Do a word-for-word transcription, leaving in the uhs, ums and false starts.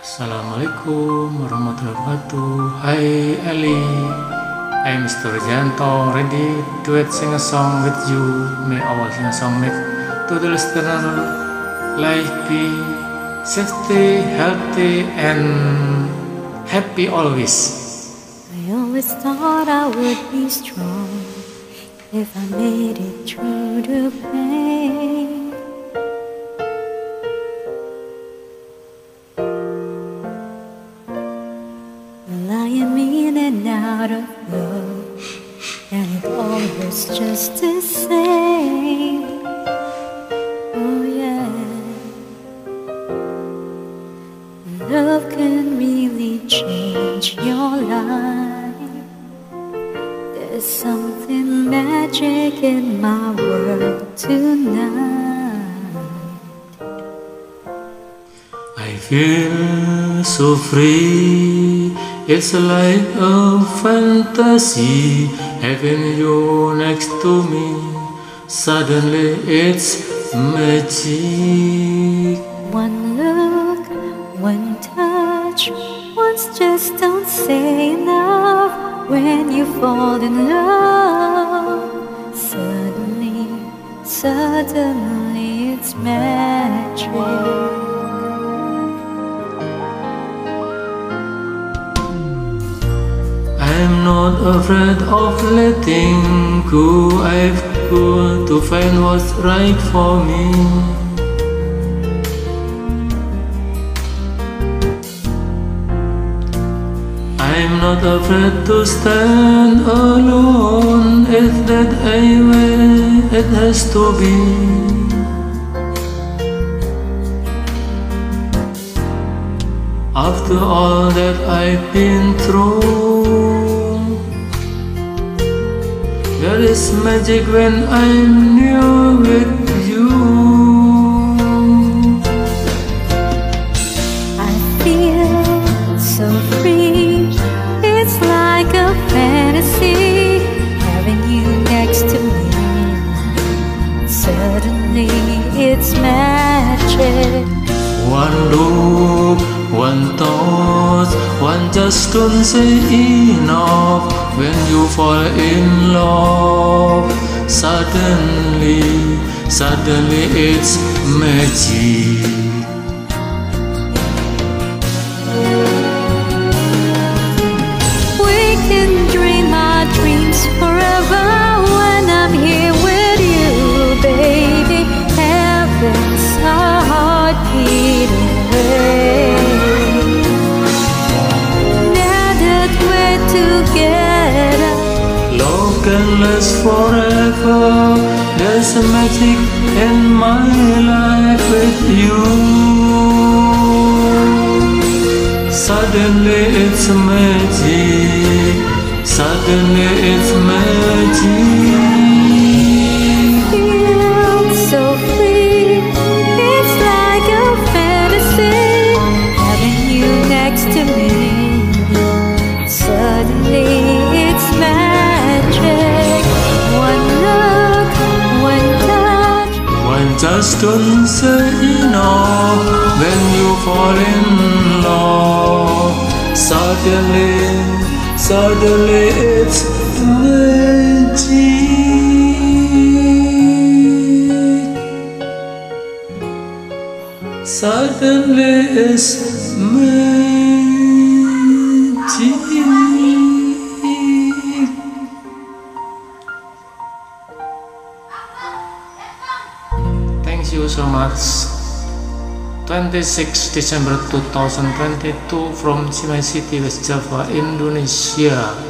Assalamualaikum warahmatullahi wabarakatuh. Hi Ellie, I'm Mister Wijayanto, ready duet sing a song with you. May all sing a song make to the listener life be safety, healthy and happy always. I always thought I would be strong if I made it through the pain. Lying in and out of love, and it all hurts just the same. Oh yeah, love can really change your life. There's something magic in my world tonight. I feel so free, it's like a fantasy, having you next to me. Suddenly it's magic. One look, one touch, once just don't say enough. When you fall in love, suddenly, suddenly it's magic. I'm not afraid of letting go. I've got to find what's right for me. I'm not afraid to stand alone. It's that way it has to be. After all that I've been through, there is magic when I'm near with you. I feel so free, it's like a fantasy, having you next to me. Suddenly it's magic. One look, one thought, one just don't say enough. When you fall in love, suddenly, suddenly it's magic. We can dream our dreams forever when I'm here with you, baby. Heaven's a heart beating away. Now that we're together, Love can last forever. There's a magic in my life with you. Suddenly it's magic. Suddenly it's magic. feel so free, it's like a fantasy, having you next to me. Suddenly it's magic. One look, one touch, One just don't say enough. When you fall in love, suddenly, suddenly it's magic. Suddenly it's magic. Thank you so much. twenty-sixth December two thousand twenty-two from Cimai City, West Java, Indonesia.